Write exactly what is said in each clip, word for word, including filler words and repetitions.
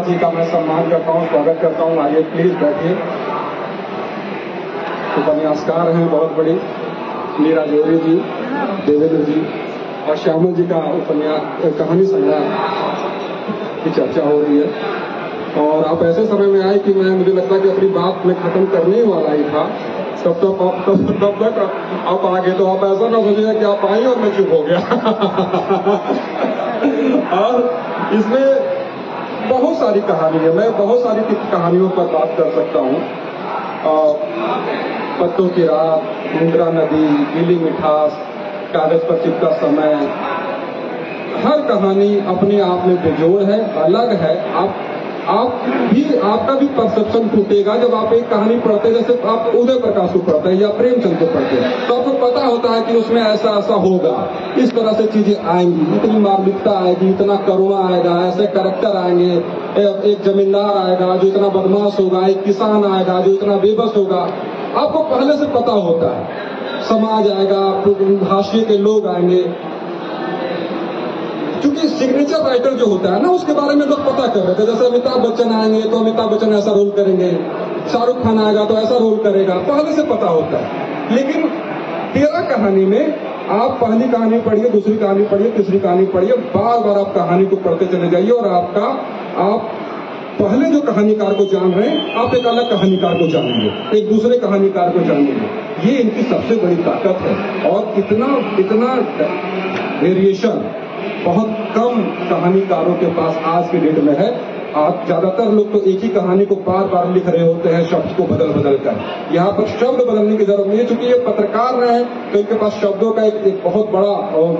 जी का मैं सम्मान करता हूँ, स्वागत करता हूँ। आइए प्लीज बैठिए। उपन्यासकार हैं बहुत बड़ी, मीरा जोरी जी, देवेंद्र जी और श्यामल जी का उपन्यास कहानी संग्रह की चर्चा हो रही है। और आप ऐसे समय में आए कि मैं मुझे लगता कि अपनी बात मैं खत्म करने ही वाला ही था, तब तक आप तब तब तक आप आ गए। तो आप ऐसा ना समझिए कि आप आई और मैं चुप हो गया। और इसमें बहुत सारी कहानी है, मैं बहुत सारी कहानियों पर बात कर सकता हूँ। पत्तों की रात, इंदिरा नदी, गीली मिठास, कागज पर चिपका समय, हर कहानी अपने आप में बेजोड़ है, अलग है। आप आप भी आपका भी परसेप्शन टूटेगा जब आप एक कहानी पढ़ते हैं। जैसे आप उदय प्रकाश को पढ़ते हैं या प्रेमचंद को पढ़ते हैं तो आपको पता होता है कि उसमें ऐसा ऐसा होगा, इस तरह से चीजें आएंगी, इतनी मार्मिकता आएगी, इतना करुणा आएगा, ऐसे कैरेक्टर आएंगे। एक जमींदार आएगा जो इतना बदमाश होगा, एक किसान आएगा जो इतना बेबस होगा। आपको पहले से पता होता है। समाज आएगा, हाशिए के लोग आएंगे। क्योंकि सिग्नेचर राइटर जो होता है ना, उसके बारे में लोग पता कर रहे थे। जैसे अमिताभ बच्चन आएंगे तो अमिताभ बच्चन ऐसा रोल करेंगे, शाहरुख खान आएगा तो ऐसा रोल करेगा, पहले से पता होता है। लेकिन तेरा कहानी में आप पहली कहानी पढ़िए, दूसरी कहानी पढ़िए, तीसरी कहानी पढ़िए, बार बार आप कहानी को पढ़ते चले जाइए और आपका आप पहले जो कहानीकार को जान रहे हैं, आप एक अलग कहानीकार को जानेंगे, एक दूसरे कहानीकार को जानेंगे। ये इनकी सबसे बड़ी ताकत है। और इतना इतना वेरिएशन बहुत कम कहानीकारों के पास आज के डेट में है। आज ज्यादातर लोग तो एक ही कहानी को बार बार लिख रहे होते हैं, शब्द को बदल बदल कर। यहाँ पर शब्द बदलने की जरूरत नहीं है, क्योंकि ये पत्रकार रहे हैं तो इनके पास शब्दों का एक, एक बहुत बड़ा और,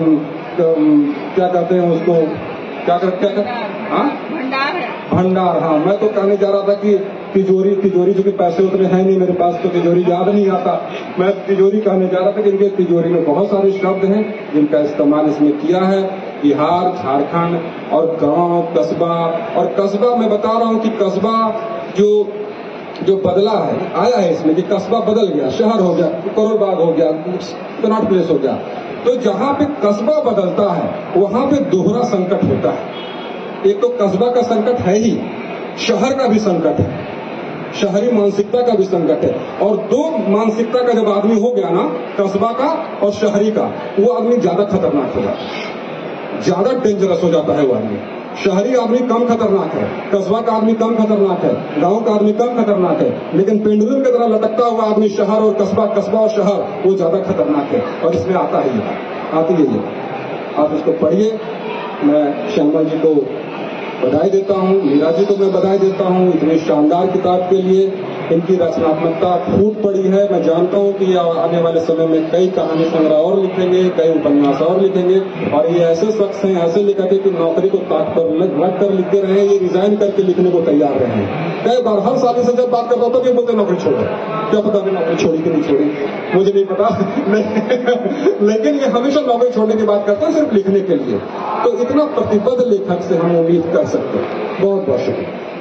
क्या कहते हैं उसको, क्या कर क्या कर हाँ भंडार है, भंडार। हाँ, मैं तो कहने जा रहा था कि तिजोरी तिजोरी जो कि पैसे उतने हैं नहीं मेरे पास, तो तिजोरी याद नहीं आता। मैं तिजोरी कहने जा रहा था कि इनके तिजोरी में बहुत सारे शब्द हैं जिनका इस्तेमाल इसमें किया है। बिहार, झारखंड और गांव, कस्बा। और कस्बा मैं बता रहा हूं कि कस्बा जो जो बदला है, आया है इसमें कि कस्बा बदल गया, शहर हो गया, करोड़ बाग हो गया, कनॉट प्लेस हो गया। तो जहां पे कस्बा बदलता है वहां पे दोहरा संकट होता है। एक तो कस्बा का संकट है ही, शहर का भी संकट है, शहरी मानसिकता का भी संकट है। और दो मानसिकता का जब आदमी हो गया ना, कस्बा का और शहरी का, वो आदमी ज्यादा खतरनाक हो जाता है, ज्यादा डेंजरस हो जाता है वो आदमी। शहरी आदमी कम खतरनाक है, कस्बा का आदमी कम खतरनाक है, गांव का आदमी कम खतरनाक है, लेकिन पेंडुलम की तरह लटकता हुआ आदमी शहर और कस्बा, कस्बा और शहर, वो ज्यादा खतरनाक है। और इसमें आता ही है, आती है ये। आप इसको पढ़िए। मैं श्यामल जी को बधाई देता हूँ, मीरा जी को मैं बधाई देता हूँ इतनी शानदार किताब के लिए। इनकी रचनात्मकता फूट पड़ी है। मैं जानता हूँ कि आने वाले समय में कई कहानी संग्रह और लिखेंगे, कई उपन्यास और लिखेंगे। और ये ऐसे शख्स हैं, ऐसे लेखक है कि नौकरी को ताक पर रख कर लिखते रहे, ये रिजाइन करके लिखने को तैयार रहे हैं। कई बार हर साल से जब बात करता होता तो बोलते नौकरी छोड़ो, क्या पता भी नौकरी छोड़ी कि नहीं छोड़ी, मुझे नहीं पता। लेकिन ये हमेशा नौकरी छोड़ने की बात करते हैं सिर्फ लिखने के लिए। तो इतना प्रतिबद्ध लेखक से हम उम्मीद कर सकते हैं। बहुत बहुत शुक्रिया।